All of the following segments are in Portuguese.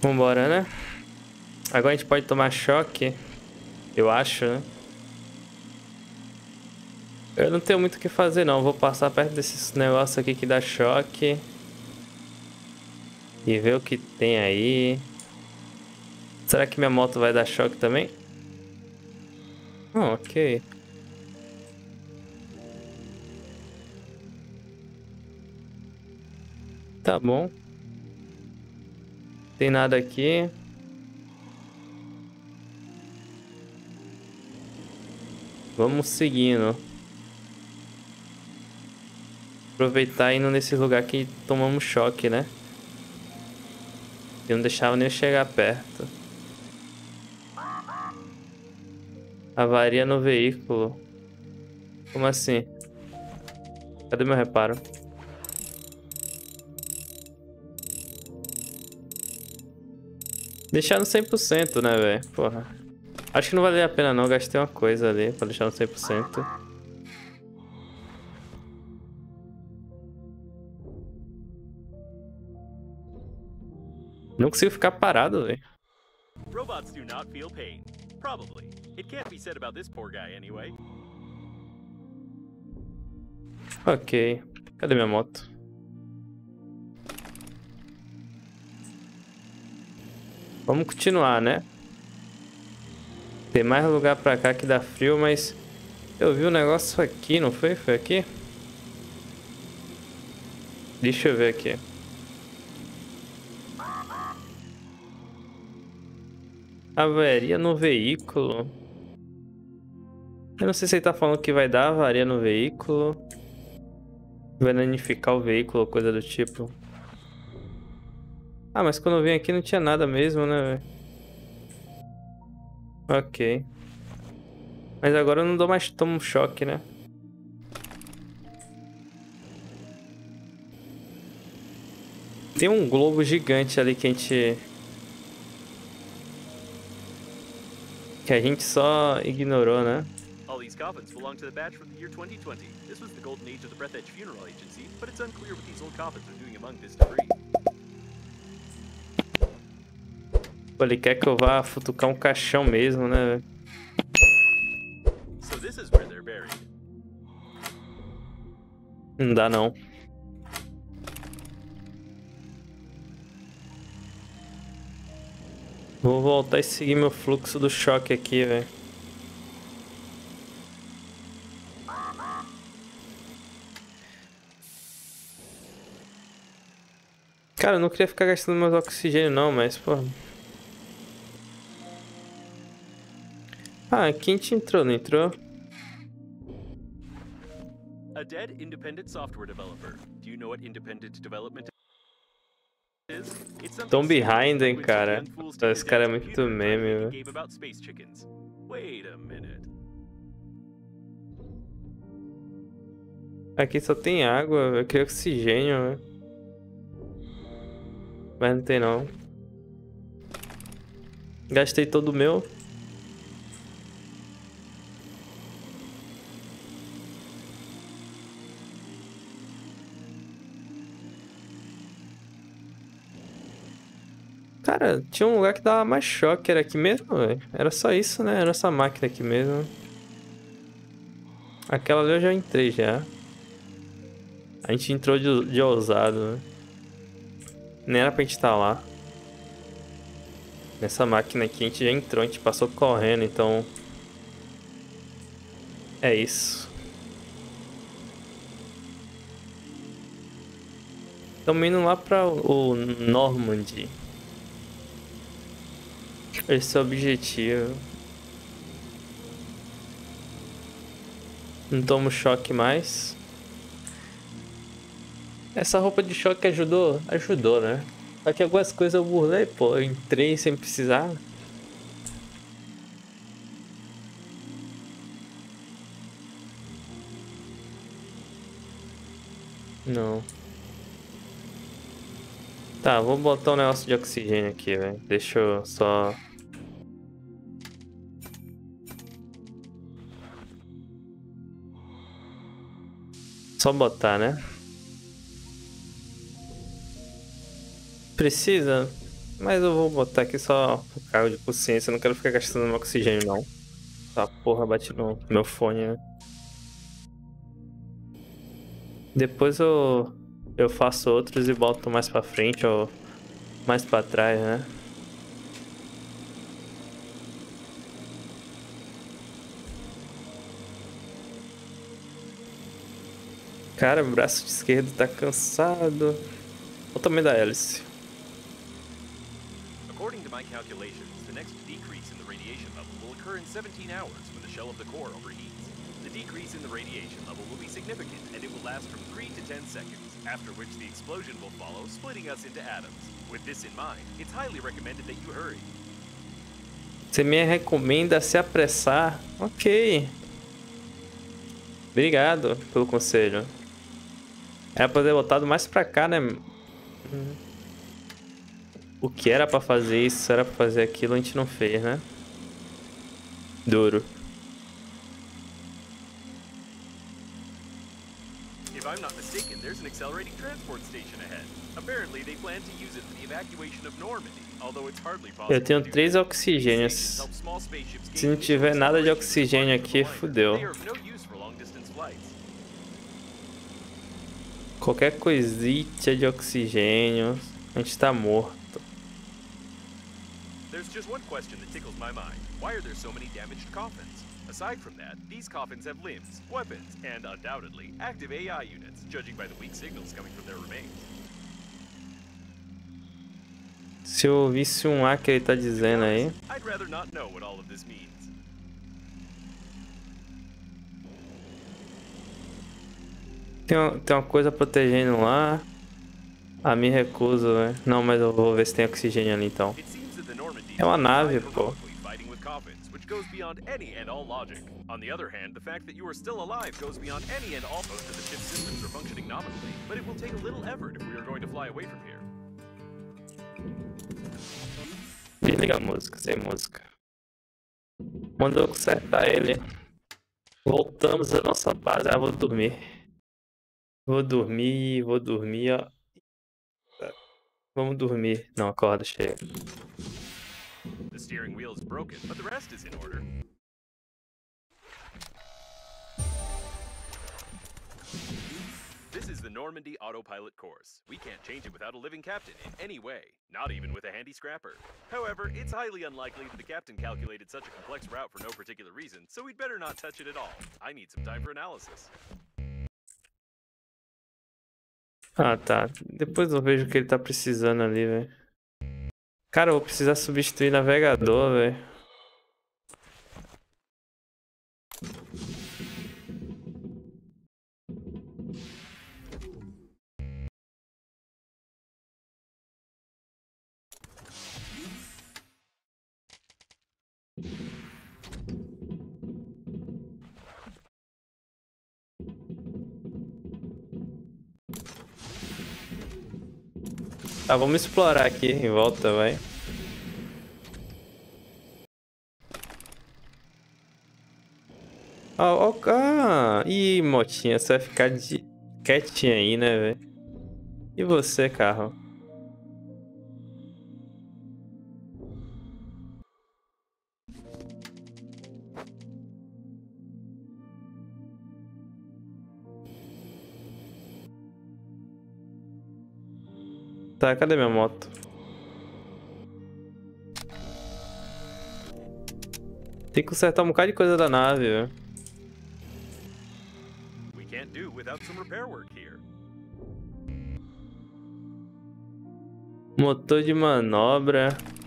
Vambora, né? Agora a gente pode tomar choque. Eu acho, né? Eu não tenho muito o que fazer, não. Vou passar perto desses negócios aqui que dá choque. E ver o que tem aí. Será que minha moto vai dar choque também? Ok. Tá bom. Tem nada aqui. Vamos seguindo. Aproveitar indo nesse lugar que tomamos choque, né? E não deixava nem eu chegar perto. Avaria no veículo. Como assim? Cadê meu reparo? Deixar no 100%, né, velho? Porra. Acho que não valia a pena não. Gastei uma coisa ali pra deixar no 100%. Não consigo ficar parado, velho. Robots do not feel pain. Probably. It can't be said about this poor guy anyway. Ok. Cadê minha moto? Vamos continuar, né? Tem mais lugar pra cá que dá frio, mas... Eu vi um negócio aqui, não foi? Foi aqui? Deixa eu ver aqui. Avaria no veículo. Eu não sei se ele tá falando que vai dar avaria no veículo. Vai danificar o veículo ou coisa do tipo. Ah, mas quando eu vim aqui não tinha nada mesmo, né, velho? Ok. Mas agora eu não dou mais tomo choque, né? Tem um globo gigante ali que a gente... Que a gente só ignorou, né? All these coffins belong to the batch from the year 2020. This was the golden age of the Breath Edge Funeral Agency, but it's unclear what these old coffins are doing among this debris. Pô, ele quer que eu vá futucar um caixão mesmo, né, velho? So this is where they're buried. Não dá, não. Vou voltar e seguir meu fluxo do choque aqui, velho. Cara, eu não queria ficar gastando meus oxigênio não, mas, pô... Ah, aqui a gente entrou, não entrou? A dead independent software developer. Do you know what independent development is? It's something Tão stupid behind, hein, which the cara. young fools take Esse his cara é dad's muito computer and try to meme, make a velho. game about space chickens. Wait a minute. Aqui só tem água, eu queria oxigênio, velho. Mas não tem não. Gastei todo o meu. Cara, tinha um lugar que dava mais choque, era aqui mesmo, velho. Era só isso, né? Era essa máquina aqui mesmo. Aquela ali eu já entrei já. A gente entrou de ousado, né? Nem era pra gente estar lá. Nessa máquina aqui a gente já entrou, a gente passou correndo, então... É isso. Estamos indo lá pra o Normandy. Esse é o objetivo. Não tomo choque mais. Essa roupa de choque ajudou? Ajudou, né? Só que algumas coisas eu burlei, pô. Eu entrei sem precisar. Não. Tá, vou botar um negócio de oxigênio aqui, velho. Deixa eu só... Só botar, né? Precisa? Mas eu vou botar aqui só por cargo de consciência, eu não quero ficar gastando meu oxigênio não. Tá porra, bate no meu fone, né? Depois eu faço outros e boto mais pra frente ou mais pra trás, né? Cara, o braço esquerdo tá cansado. Olha o tamanho da hélice. According to my calculations, the next decrease in the radiation level will occur in 17 hours when the shell of the core overheats. The decrease in the radiation level will be significant, and it will last from 3 to 10 seconds, after which the explosion will follow, splitting us into atoms. With this in mind, it's highly recommended that you hurry. Você me recomenda se apressar? Ok. Obrigado pelo conselho. Era pra ter botado mais pra cá, né? O que era pra fazer isso, era pra fazer aquilo, a gente não fez, né? Duro. If I'm not mistaken, there's an accelerating transport station ahead. Apparently, they plan to use it for the evacuation of Normandy, although it's hardly possible Eu tenho to do 3 that. oxigênios. These stations help small spaceships Se não gain tiver additional nada de acceleration oxigênio before aqui, flying. fudeu. They are of no use for long-distance flights. Qualquer coisita de oxigênio, a gente tá morto. There's just one question that tickles my mind. Why are there so many damaged coffins? Aside from that, these coffins have limbs, weapons, and undoubtedly active AI units, judging by the weak signals coming from their remains. Se eu ouvisse um A que ele tá dizendo aí. I'd rather not know what all of this means. Tem uma coisa protegendo lá. Ah, me recuso, velho. Não, mas eu vou ver se tem oxigênio ali então. It seems that the Normandy É uma nave, died pô. heroically fighting with coffins, which goes beyond any and all logic. On the other hand, the fact that you are still alive goes beyond any and all. Most of the ship's systems are functioning nominally, but it will take a little effort if we are going to fly away from here. Desliga a música, sem música. Mandou consertar ele. Voltamos à nossa base. Ah, vou dormir. Vou dormir, ó. Vamos dormir. Não, acorda, chega. The steering wheel is broken, but the rest is in order. This is the Normandy autopilot course. We can't change it without a living captain in any way, not even with a handy scrapper. However, it's highly unlikely that the captain calculated such a complex route for no particular reason, so we'd better not touch it at all. I need some time for analysis. Ah, tá. Depois eu vejo o que ele tá precisando ali, velho. Cara, eu vou precisar substituir navegador, velho. Tá, vamos explorar aqui em volta, vai. Ih, motinha, você vai ficar quietinha aí, né, velho? E você, carro? Tá, cadê minha moto? Tem que consertar um bocado de coisa da nave, velho. We can't do without some repair work here. Motor de manobra.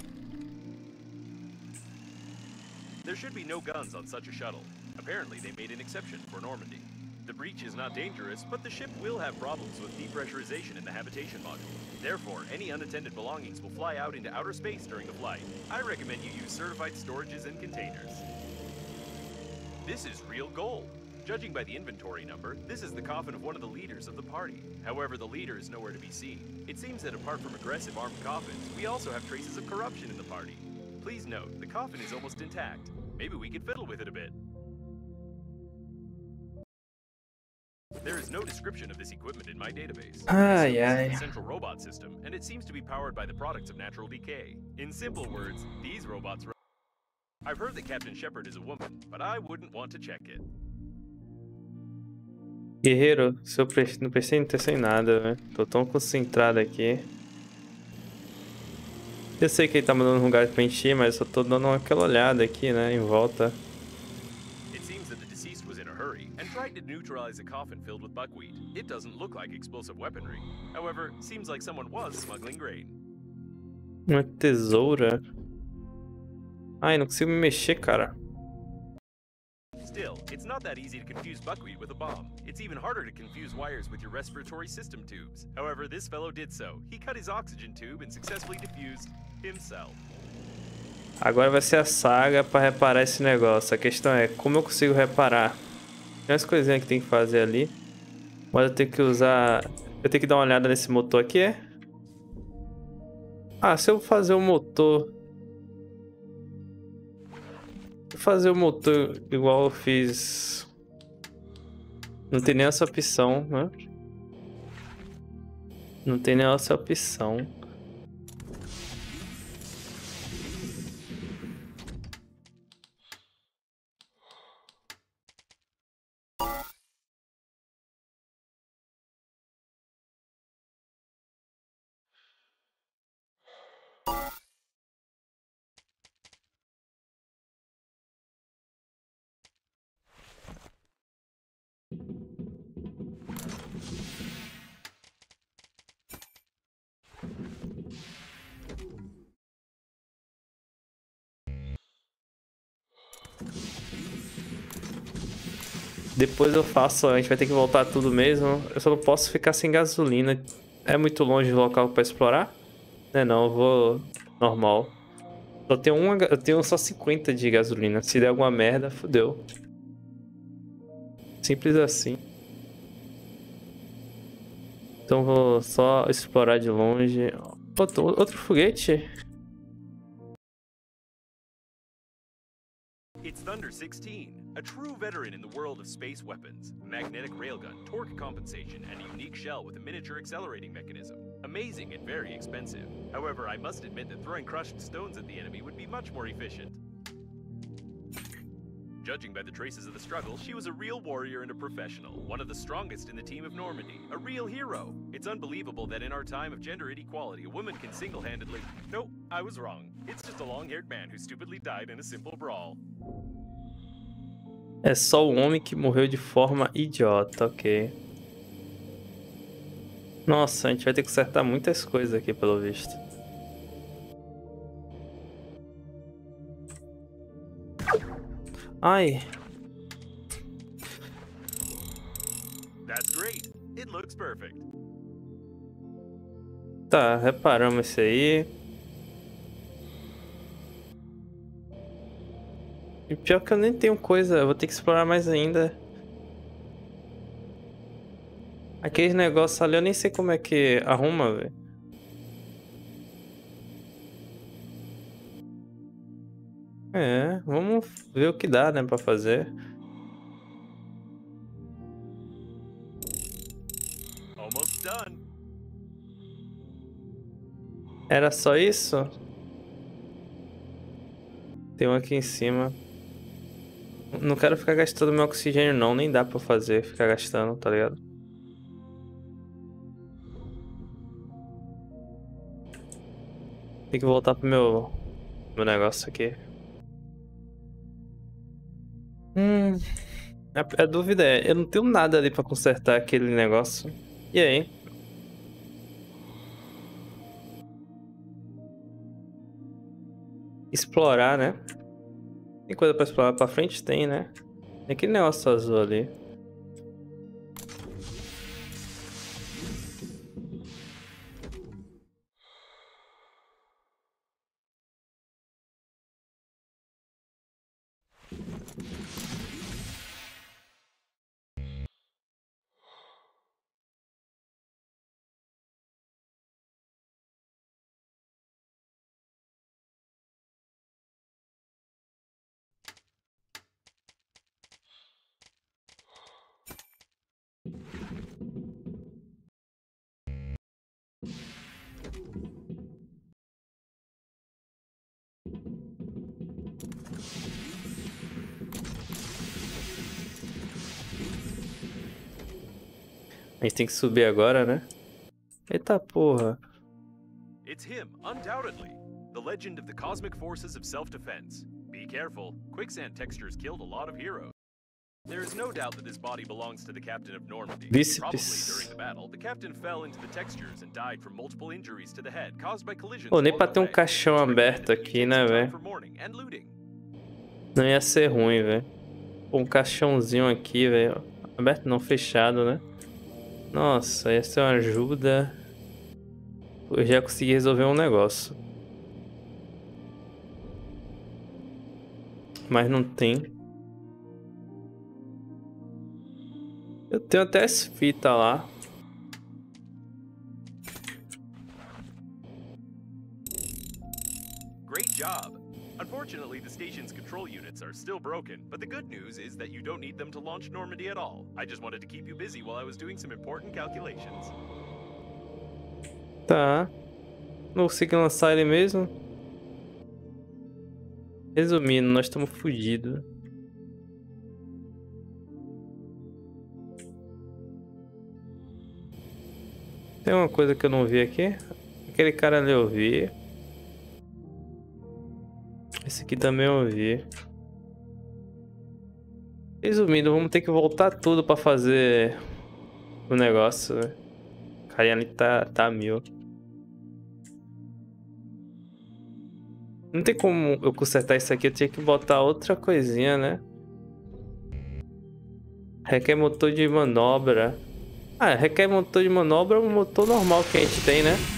There should be no guns on such a shuttle. Apparently, they made an exception for Normandy. The breach is not dangerous, but the ship will have problems with depressurization in the habitation module. Therefore, any unattended belongings will fly out into outer space during the flight. I recommend you use certified storages and containers. This is real gold. Judging by the inventory number, this is the coffin of one of the leaders of the party. However, the leader is nowhere to be seen. It seems that apart from aggressive armed coffins, we also have traces of corruption in the party. Please note, the coffin is almost intact. Maybe we could fiddle with it a bit. There is no description of this equipment in my database. Ai, This is ai. the central robot system, and it seems to be powered by the products of natural decay. In simple words, these robots. I've heard that Captain Shepard is a woman, but I wouldn't want to check it. Guerreiro, se eu não prestei atenção em nada, velho. Tô tão concentrado aqui. Eu sei que ele tá mandando um lugar pra encher, mas eu tô dando aquela olhada aqui, né, em volta. It seems that the deceased was in a hurry and tried to neutralize a coffin filled with buckwheat. It doesn't look like explosive weaponry. However, seems like someone was smuggling grain. Uma tesoura. Ai, não consigo me mexer, cara. Still, it's not that easy to confuse buckwheat with a bomb. It's even harder to confuse wires with your respiratory system tubes. However, this fellow did so. He cut his oxygen tube and successfully diffused himself. Agora vai ser a saga pra reparar esse negócio. A questão é como eu consigo reparar. Tem umas coisinhas que tem que fazer ali. Mas eu tenho que usar... Eu tenho que dar uma olhada nesse motor aqui, é? Ah, se eu fazer o motor... Fazer o motor igual eu fiz... Não tem nem essa opção, né? Não tem nem essa opção. Depois eu faço, a gente vai ter que voltar tudo mesmo. Eu só não posso ficar sem gasolina. É muito longe o local pra explorar? Não, eu vou normal. Só tenho eu tenho só 50 de gasolina. Se der alguma merda, fodeu. Simples assim. Então vou só explorar de longe. Outro foguete? It's Thunder 16, a true veteran in the world of space weapons. Magnetic railgun, torque compensation, and a unique shell with a miniature accelerating mechanism. Amazing and very expensive. However, I must admit that throwing crushed stones at the enemy would be much more efficient. Judging by the traces of the struggle, she was a real warrior and a professional, one of the strongest in the team of Normandy, a real hero. It's unbelievable that in our time of gender inequality, a woman can single-handedly... No, I was wrong. It's just a long-haired man who stupidly died in a simple brawl. É só o homem que morreu de forma idiota, ok. Nossa, a gente vai ter que consertar muitas coisas aqui, pelo visto. Ai. That's great. It looks perfect. Tá, reparamos isso aí. E pior que eu nem tenho coisa, eu vou ter que explorar mais ainda. Aqueles negócios ali eu nem sei como é que arruma, velho. É, vamos ver o que dá, né, pra fazer. Almost done. Era só isso? Tem um aqui em cima. Não quero ficar gastando meu oxigênio não, nem dá pra fazer, ficar gastando, tá ligado? Tem que voltar pro meu negócio aqui. A dúvida é, eu não tenho nada ali pra consertar aquele negócio. E aí? Explorar, né? Tem coisa pra explorar pra frente? Tem, né? Tem aquele negócio azul ali. gente tem que subir agora, né? Eita porra. It's him, undoubtedly. The legend of the cosmic forces of self-defense. Be careful. Quicksand textures killed a lot of heroes. There is no doubt that this body belongs to the captain of Normandy. Probably during the battle, the captain fell into the textures and died from multiple injuries to the head caused by collisions. Pô, nem pra ter um caixão aberto aqui, né, velho? Não ia ser ruim, velho. Um caixãozinho aqui, velho. Aberto não, fechado, né? Nossa, essa é uma ajuda. Eu já consegui resolver um negócio. Mas não tem. Eu tenho até essa fita lá. Great job. Unfortunately, the station's control units are still broken, but the good news is that you don't need them to launch Normandy at all. I just wanted to keep you busy while I was doing some important calculations. Tá. Não consegui lançar ele mesmo. Resumindo, nós estamos fugidos. Tem uma coisa que eu não vi aqui. Aquele cara ali eu vi. Esse aqui também eu vi. Resumindo, vamos ter que voltar tudo pra fazer o negócio. O carinha ali tá mil. Não tem como eu consertar isso aqui, eu tinha que botar outra coisinha, né? Requer motor de manobra. Ah, requer motor de manobra, o motor normal que a gente tem, né?